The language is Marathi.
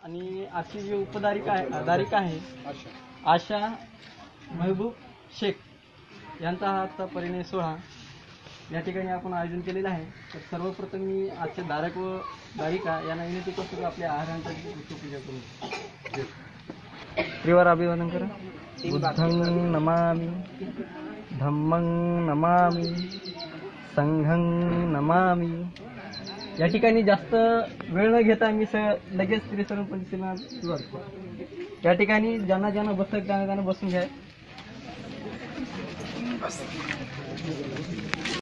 आणि आजची जी दारिका आहे आशा महबूब शेख यांचा हा आजचा परिणय सोहळा या ठिकाणी आपण आयोजन केलेलं आहे. तर सर्वप्रथम मी आजचे धारक व दारिका यांना विनंती करतो की आपल्या आहारांची पूजा करू. त्रिवार अभिवादन करा. बुद्धं नमामि, धम्मं नमामि, संघं नमामि. या ठिकाणी जास्त वेळ न घेता मी लगेच त्रिसरण पंचशीलना सुरुवात करतो. या ठिकाणी ज्यांना बसत त्यांना बसून घ्या.